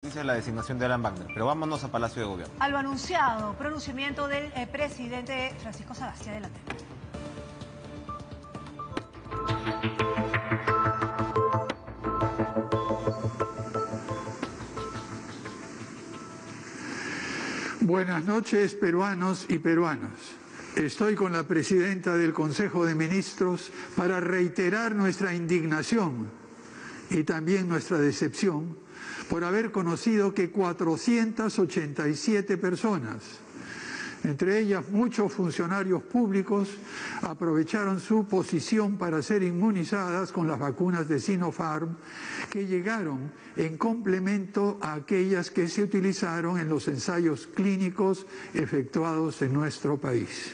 noticia de la designación de Alan Wagner, pero vámonos a Palacio de Gobierno. A lo anunciado, pronunciamiento del presidente Francisco Sagasti. Adelante. Buenas noches, peruanos y peruanas. Estoy con la presidenta del Consejo de Ministros para reiterar nuestra indignación y también nuestra decepción por haber conocido que 487 personas, entre ellas muchos funcionarios públicos, aprovecharon su posición para ser inmunizadas con las vacunas de Sinopharm que llegaron en complemento a aquellas que se utilizaron en los ensayos clínicos efectuados en nuestro país.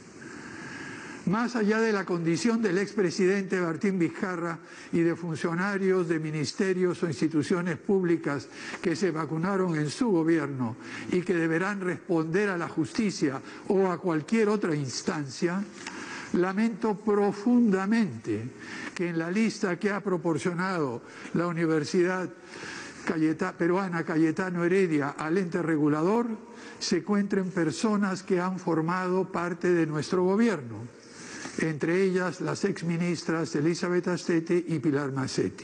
Más allá de la condición del expresidente Martín Vizcarra y de funcionarios de ministerios o instituciones públicas que se vacunaron en su gobierno y que deberán responder a la justicia o a cualquier otra instancia, lamento profundamente que en la lista que ha proporcionado la Universidad Peruana Cayetano Heredia al ente regulador se encuentren personas que han formado parte de nuestro gobierno, entre ellas las exministras Elizabeth Astete y Pilar Massetti.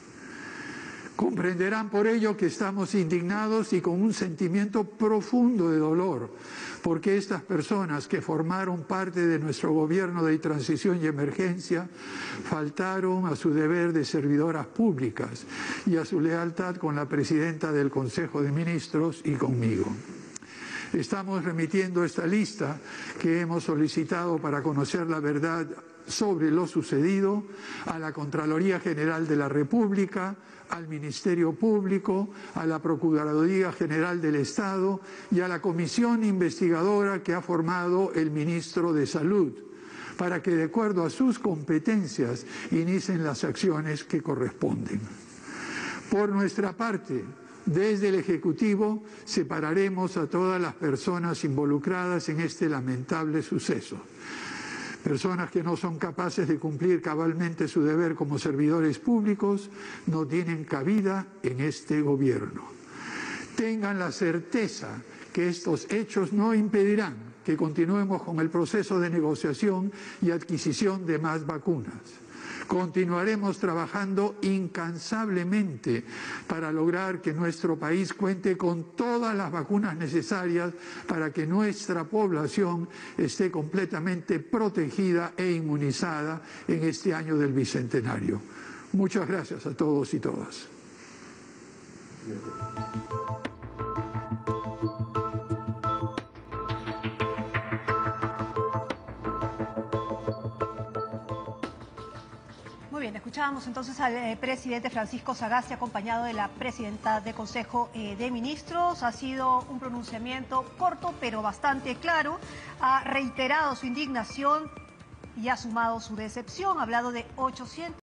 Comprenderán por ello que estamos indignados y con un sentimiento profundo de dolor, porque estas personas que formaron parte de nuestro gobierno de transición y emergencia faltaron a su deber de servidoras públicas y a su lealtad con la presidenta del Consejo de Ministros y conmigo. Estamos remitiendo esta lista que hemos solicitado para conocer la verdad sobre lo sucedido a la Contraloría General de la República, al Ministerio Público, a la Procuraduría General del Estado y a la comisión investigadora que ha formado el ministro de Salud, para que de acuerdo a sus competencias inicien las acciones que corresponden. Por nuestra parte, desde el Ejecutivo separaremos a todas las personas involucradas en este lamentable suceso. Personas que no son capaces de cumplir cabalmente su deber como servidores públicos no tienen cabida en este gobierno. Tengan la certeza que estos hechos no impedirán que continuemos con el proceso de negociación y adquisición de más vacunas. Continuaremos trabajando incansablemente para lograr que nuestro país cuente con todas las vacunas necesarias para que nuestra población esté completamente protegida e inmunizada en este año del Bicentenario. Muchas gracias a todos y todas. Muy bien, escuchábamos entonces al presidente Francisco Sagasti acompañado de la presidenta del Consejo de Ministros. Ha sido un pronunciamiento corto pero bastante claro. Ha reiterado su indignación y ha sumado su decepción. Ha hablado de 800